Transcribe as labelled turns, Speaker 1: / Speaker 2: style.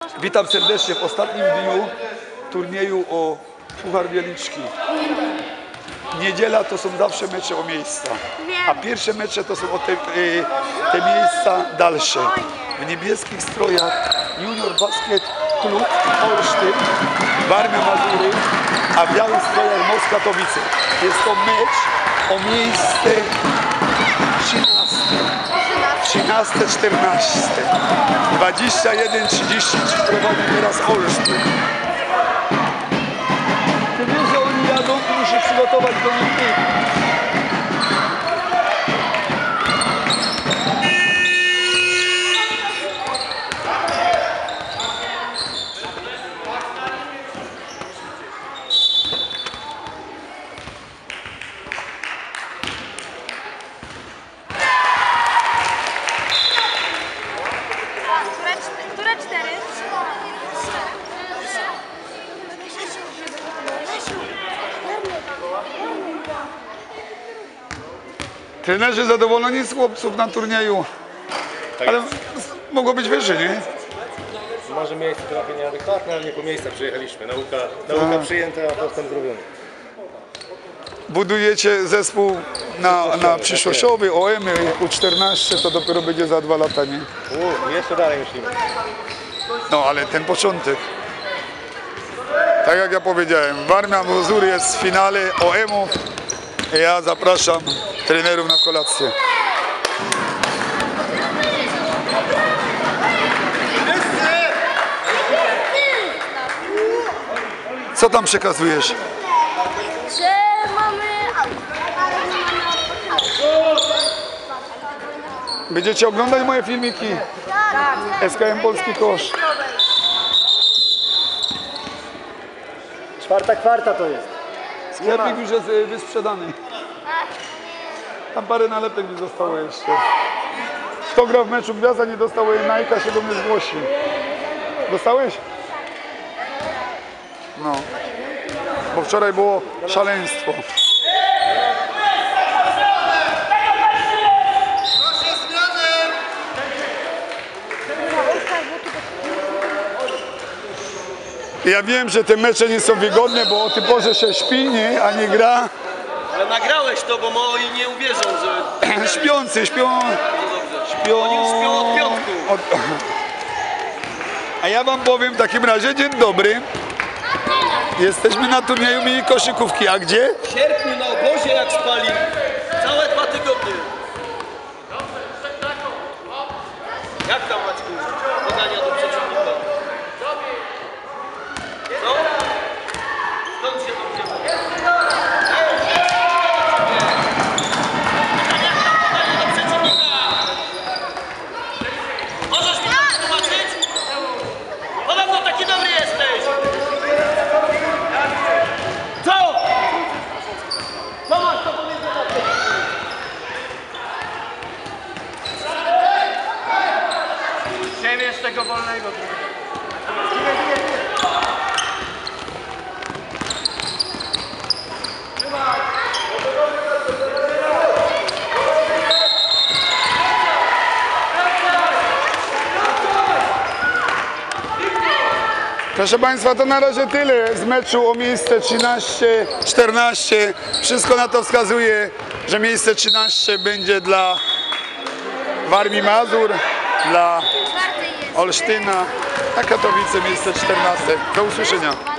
Speaker 1: Witam serdecznie w ostatnim dniu turnieju o Puchar Wieliczki. Niedziela to są zawsze mecze o miejsca, a pierwsze mecze to są o te miejsca dalsze. W niebieskich strojach Junior Basket Klub Olsztyn, Warmia Mazury, a w białych strojach Most Katowice. Jest to mecz o miejsce 13-14. 21-30 prowadzi teraz Olsztyn. Ty wiesz, że oni jadą i muszę przygotować do nich typ.
Speaker 2: Które 4?
Speaker 1: Trenerzy zadowoleni z chłopców na turnieju, ale mogło być wyżej, nie?
Speaker 3: Może miejsce trochę nieadekwatne, ale nie po miejscach przyjechaliśmy. Nauka przyjęta, a postęp zrobiony.
Speaker 1: Budujecie zespół na przyszłościowy, OM, U14, to dopiero będzie za 2 lata, nie?
Speaker 3: Jeszcze dalej myślimy.
Speaker 1: No ale ten początek. Tak jak ja powiedziałem, Warmia Mazury jest w finale OM-u. Ja zapraszam trenerów na kolację. Co tam przekazujesz?
Speaker 2: Że mamy
Speaker 1: Będziecie oglądać moje filmiki?
Speaker 2: Tak.
Speaker 1: SKM Polski Kosz.
Speaker 3: Czwarta kwarta to jest.
Speaker 1: Sklepik już jest wysprzedany. Tam parę nalepek mi zostało jeszcze. Kto gra w meczu Gwiazda nie dostał Nike'a, się do mnie zgłosi. Dostałeś? No. Bo wczoraj było szaleństwo. Ja wiem, że te mecze nie są wygodne, bo o tej porze się śpi, nie? A nie gra.
Speaker 4: Ale nagrałeś to, bo moi nie uwierzą, że...
Speaker 1: Śpiący, śpią.
Speaker 4: Oni już śpią od piątku.
Speaker 1: A ja wam powiem w takim razie, dzień dobry. Jesteśmy na turnieju mini koszykówki, a gdzie?
Speaker 4: W sierpniu na obozie jak spali. Całe 2 tygodnie. Jak tam, Maćku? Podania do przeciwnika. Co? Skąd się to wzięło? Podania do przeciwnika. Możesz mi to tłumaczyć? Podobno taki dobry jesteś. Co? Co masz do powiedzenia? Siemiesz tego wolnego.
Speaker 1: Proszę Państwa, to na razie tyle z meczu o miejsce 13-14. Wszystko na to wskazuje, że miejsce 13 będzie dla Warmii Mazur, dla Olsztyna, a Katowice miejsce 14. Do usłyszenia.